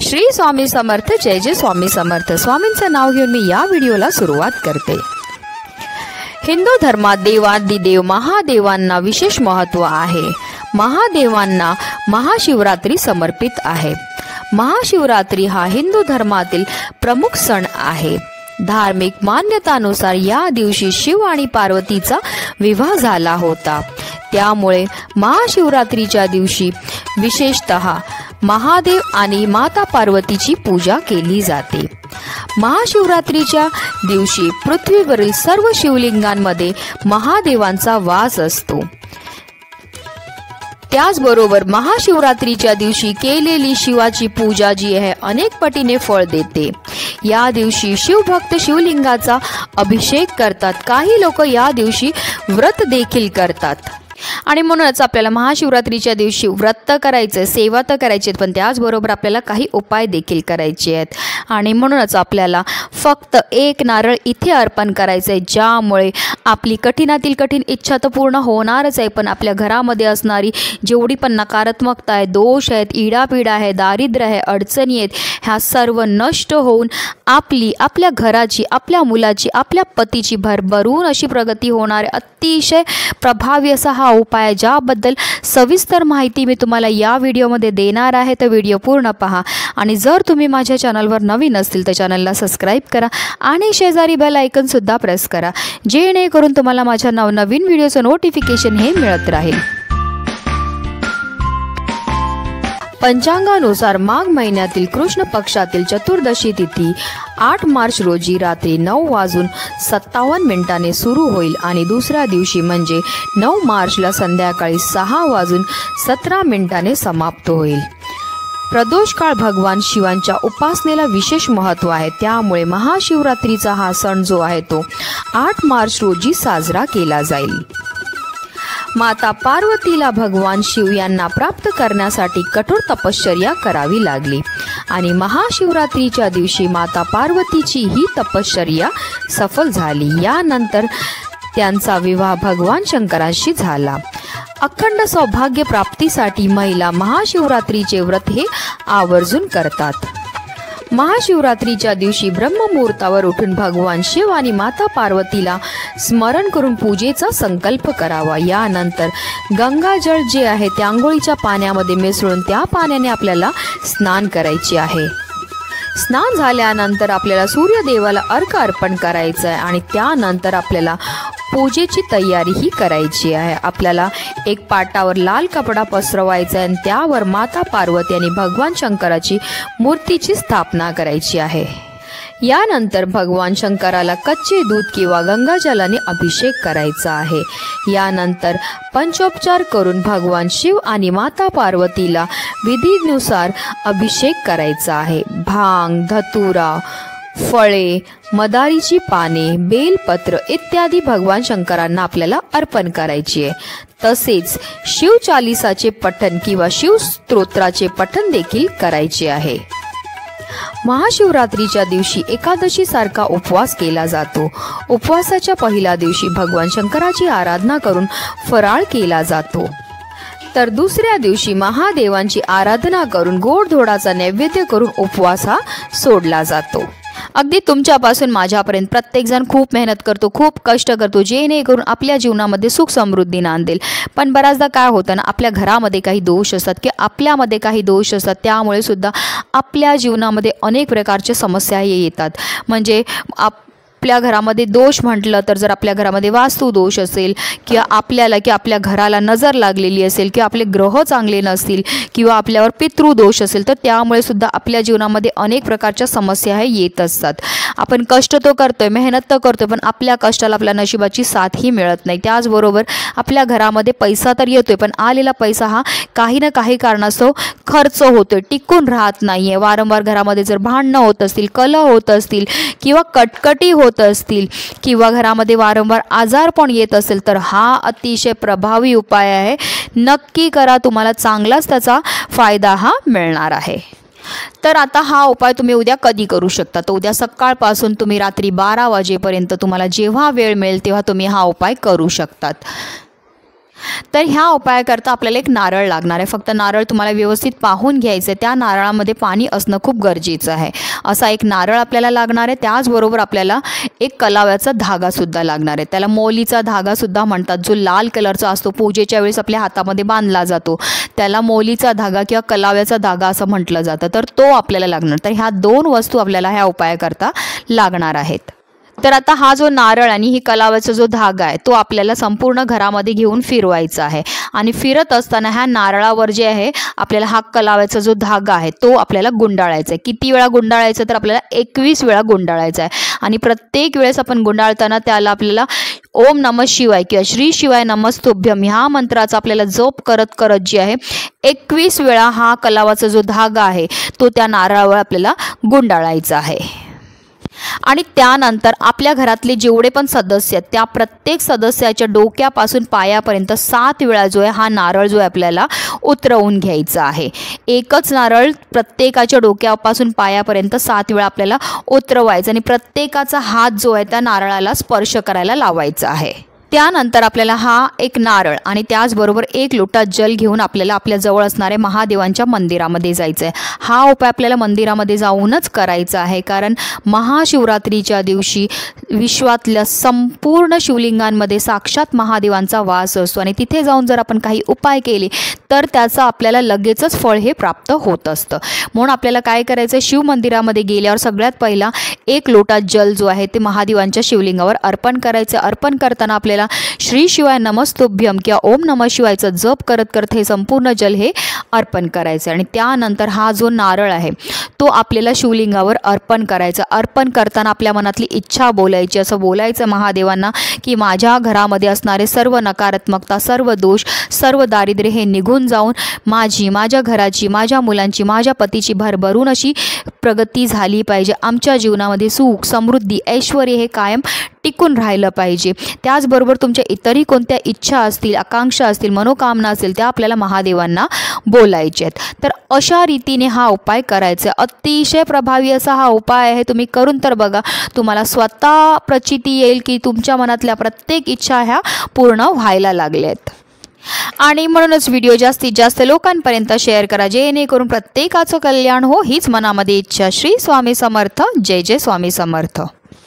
श्री स्वामी समर्थ, जय जय स्वामी समर्थ। स्वामींचं नाव घेऊन मी या व्हिडिओला सुरुवात करते। हिंदू धर्मात देवादिदेव महादेवांना विशेष महत्त्व आहे। महादेवांना महाशिवरात्री समर्पित आहे। महाशिवरात्री हा हिंदू धर्मातील प्रमुख सण आहे। धार्मिक मान्यतानुसार या दिवशी शिव आणि पार्वतीचा विवाह झाला होता। त्यामुळे महाशिवरात्रीच्या दिवशी विशेषतः महादेव आणि माता पार्वतीची पूजा केली जाते। महाशिवरात्रीच्या दिवशी पृथ्वीवरील सर्व शिवलिंगांमध्ये महादेवांचा वास असतो। त्याचबरोबर महाशिवरात्रीच्या दिवशी केलेली शिवाची पूजा जी आहे अनेक पटीने फळ देते। या दिवशी शिवभक्त शिवलिंगाचा अभिषेक करतात। काही लोक या दिवशी व्रत देखील करतात आणि म्हणूनच आपल्याला महाशिवरात्रीच्या दिवशी व्रत करायचे, सेवा तर करायची, पण त्याचबरोबर आपल्याला काही उपाय देखील करायचे आहेत। आणि म्हणूनच आपल्याला फक्त एक नारळ इथे अर्पण करायचं आहे, ज्यामुळे आपली कठीणातील कठीण इच्छा तर पूर्ण होणारच आहे, पण आपल्या घरामध्ये असणारी जेवढी पण नकारात्मकता आहे, दोष आहेत, इडापिडा आहे, दारिद्र्य आहे, अडचणी आहेत, ह्या सर्व नष्ट होऊन आपल्या घराची, आपल्या मुलाची, आपल्या पतीची भरभरून अशी प्रगती होणार आहे। अतिशय प्रभावी असा हा उपाय आहे, ज्याबद्दल सविस्तर माहिती मी तुम्हाला या व्हिडिओमध्ये देणार आहे। तर व्हिडिओ पूर्ण पहा आणि जर तुम्ही माझ्या चॅनलवर नवीन असतील तर चॅनलला सबस्क्राईब करा आणि शेजारी बेल आयकॉन सुद्धा प्रेस करा, जेणेकरून तुम्हाला माझ्या नवनवीन व्हिडिओचं नोटिफिकेशन हे मिळत राहील। पंचांगानुसार माघ महिन्यातील कृष्ण पक्षातील चतुर्दशी तिथी 8 मार्च रोजी रात्री 9:57 सुरू होईल आणि दुसऱ्या दिवशी म्हणजे 9 मार्चला संध्याकाळी 6:17 समाप्त होईल। प्रदोष काळ भगवान शिवांच्या उपासनेला विशेष महत्त्व आहे। त्यामुळे महाशिवरात्रीचा हा सण जो आहे तो 8 मार्च रोजी साजरा केला जाईल। माता पार्वतीला भगवान शिव यांना प्राप्त करण्यासाठी कठोर तपश्चर्या करावी लागली आणि महाशिवरात्रीच्या दिवशी माता पार्वतीची ही तपश्चर्या सफल झाली। यानंतर त्यांचा विवाह भगवान शंकराशी झाला। अखंड सौभाग्य प्राप्तीसाठी महिला महाशिवरात्रीचे व्रत हे आवर्जून करतात। महाशिवरात्रीच्या दिवशी ब्रह्ममुहूर्तावर उठून भगवान शिव आणि माता पार्वतीला स्मरण करून पूजेचा संकल्प करावा। यानंतर गंगाजळ जे आहे ते आंघोळीच्या पाण्यामध्ये मिसळून त्या पाण्याने आपल्याला स्नान करायचे आहे। स्नान झाल्यानंतर आपल्याला सूर्यदेवाला अर्घ्य अर्पण करायचं आहे आणि त्यानंतर आपल्याला पूजेची तयारी ही करायची आहे। आपल्याला एक पाटावर लाल कपडा पसरवायचा आहे आणि त्यावर माता पार्वती आणि भगवान शंकराची मूर्तीची स्थापना करायची आहे। यानंतर भगवान शंकराला कच्चे दूध किंवा गंगाजलाने अभिषेक करायचा आहे। यानंतर पंचोपचार करून भगवान शिव आणि माता पार्वतीला विधीनुसार अभिषेक करायचा आहे। भांग, धतुरा, फळे, मदारीची पाने, बेलपत्र इत्यादी भगवान शंकरांना आपल्याला अर्पण करायची आहे। तसेच शिवचालीसाचे पठण किंवा शिवस्तोत्राचे पठण देखील करायचे आहे। महाशिवरात्रीच्या दिवशी एकादशी सारखा उपवास केला जातो। उपवासाच्या पहिल्या दिवशी भगवान शंकराची आराधना करून फराळ केला जातो, तर दुसऱ्या दिवशी महादेवांची आराधना करून गोडधोडाचा नैवेद्य करून उपवास हा सोडला जातो। अगदी तुमच्यापासून माझ्यापर्यंत प्रत्येकजण खूप मेहनत करतो, खूप कष्ट करतो, जेणेकरून आपल्या जीवनामध्ये सुख समृद्धी नांदेल। पण बऱ्याचदा काय होतं ना, आपल्या घरामध्ये काही दोष असतात की आपल्यामध्ये काही दोष असतात, त्यामुळे सुद्धा आपल्या जीवनामध्ये अनेक प्रकारच्या समस्या येतात। म्हणजे आपल्या घरामध्ये दोष म्हटलं तर जर आपल्या घरामध्ये वास्तू दोष असेल किंवा आपल्या घराला नजर लागलेली असेल किंवा आपले ग्रह चांगले नसतील किंवा आपल्यावर पितृदोष असेल तर त्यामुळे सुद्धा आपल्या जीवनामध्ये अनेक प्रकारच्या समस्या हे येत असतात। आपण कष्ट तो करतोय, मेहनत तर करतोय, पण आपल्या कष्टाला आपल्या नशिबाची साथही मिळत नाही। त्याचबरोबर आपल्या घरामध्ये पैसा तर येतोय, पण आलेला पैसा हा काही ना काही कारणास्तव खर्च होतोय, टिकून राहत नाहीये। वारंवार घरामध्ये जर भांडणं होत असतील, कलह होत असतील किंवा कटकटी होत असतील किंवा घरामध्ये वारंवार आजार पण येत असेल तर हा अतिशय प्रभावी उपाय आहे। नक्की करा, तुम्हाला चांगलाच त्याचा फायदा हा मिळणार आहे। तर आता हा उपाय तुम्ही उद्या कधी करू शकता, तर उद्या सकाळपासून तुम्ही रात्री 12 वाजेपर्यंत तुम्हाला जेव्हा वेळ मिळेल तेव्हा तुम्ही हा उपाय करू शकतात। तर ह्या उपायाकरता आपल्याला एक नारळ लागणार आहे. फक्त नारळ तुम्हाला व्यवस्थित पाहून घ्यायचं आहे. त्या नारळामध्ये पाणी असणं खूप गरजेचं आहे. असा एक नारळ आपल्याला लागणार आहे. त्याचबरोबर आपल्याला एक कलाव्याचा धागासुद्धा लागणार आहे. त्याला मौलीचा धागासुद्धा म्हणतात, जो लाल कलरचा असतो, पूजेच्या वेळेस आपल्या हातामध्ये बांधला जातो. त्याला मौलीचा धागा किंवा कलाव्याचा धागा असं म्हटलं जातं. तर तो आपल्याला लागणार. तर ह्या 2 वस्तू आपल्याला ह्या उपायाकरता लागणार आहेत. तर आता हा जो नारळ आणि ही कलाव्याचा जो धागा आहे तो आपल्याला संपूर्ण घरामध्ये घेऊन फिरवायचा आहे. आणि फिरत असताना ह्या नारळावर जे आहे आपल्याला हा कलाव्याचा जो धागा आहे तो आपल्याला गुंडाळायचा आहे. किती वेळा गुंडाळायचा तर आपल्याला 21 वेळा गुंडाळायचा आहे. आणि प्रत्येक वेळेस आपण गुंडाळताना त्याला आपल्याला ओम नमः शिवाय किंवा श्री शिवाय नमस्तुभ्यम ह्या मंत्राचा आपल्याला जप करत करत जी आहे 21 वेळा हा कलावाचा जो धागा आहे तो त्या नारळावर आपल्याला गुंडाळायचा आहे. आणि त्यानंतर आपल्या घरातले जेवढे पण सदस्य आहेत त्या प्रत्येक सदस्याच्या डोक्यापासून पायापर्यंत 7 वेळा जो आहे हा नारळ जो आहे आपल्याला उतरवून घ्यायचा आहे. एकच नारळ प्रत्येकाच्या डोक्यापासून पायापर्यंत 7 वेळा आपल्याला उतरवायचा आणि प्रत्येकाचा हात जो आहे त्या नारळाला स्पर्श करायला लावायचा आहे. त्यानंतर आपल्याला हा एक नारळ आणि त्याचबरोबर 1 लोटा जल घेऊन आपल्याला आपल्या जवळ असणाऱ्या महादेवांच्या मंदिरामध्ये जायचं आहे. हा उपाय आपल्याला मंदिरामध्ये जाऊनच करायचा आहे, कारण महाशिवरात्रीच्या दिवशी विश्वातल्या संपूर्ण शिवलिंगांमध्ये साक्षात महादेवांचा वास असतो आणि तिथे जाऊन जर आपण काही उपाय केले तर त्याचं आपल्याला लगेचच फळ हे प्राप्त होत असतं. म्हणून आपल्याला काय करायचं, शिव मंदिरामध्ये गेल्यावर सगळ्यात पहिला 1 लोटा जल जो आहे ते महादेवांच्या शिवलिंगावर अर्पण करायचं. अर्पण करताना आपल्याला श्री शिवाय नमस्तुभ्यम किंवा ओम नमः शिवायचा जप करत करत हे संपूर्ण जल हे अर्पण करायचं. आणि त्यानंतर हा जो नारळ आहे तो आपल्याला शिवलिंगावर अर्पण करायचा. अर्पण करताना आपल्या मनातली इच्छा बोलायची. असं बोलायचं महादेवांना की माझ्या घरामध्ये असणारे सर्व नकारात्मकता, सर्व दोष, सर्व दारिद्र्य हे निघून जाऊन माझी, माझ्या घराची, माझ्या मुलांची, माझ्या पतीची भरभरून अशी प्रगती झाली पाहिजे. आमच्या जीवनामध्ये सुख, समृद्धी, ऐश्वर हे कायम टिकून राहिलं पाहिजे. त्याचबरोबर तुमच्या इतरही कोणत्या इच्छा असतील, आकांक्षा असतील, मनोकामना असतील त्या आपल्याला महादेवांना बोलायचे आहेत. तर अशा रीतीने हा उपाय करायचा. अतिशय प्रभावी असा हा उपाय आहे. तुम्ही करून तर बघा. तुम्हाला स्वतः प्रचिती येईल की तुमच्या मनातल्या प्रत्येक इच्छा ह्या पूर्ण व्हायला लागल्यात. आणि म्हणूनच व्हिडिओ जास्तीत जास्त लोकांपर्यंत शेअर करा, जेणेकरून प्रत्येकाचं कल्याण हो हीच मनामध्ये इच्छा. श्री स्वामी समर्थ. जय जय स्वामी समर्थ.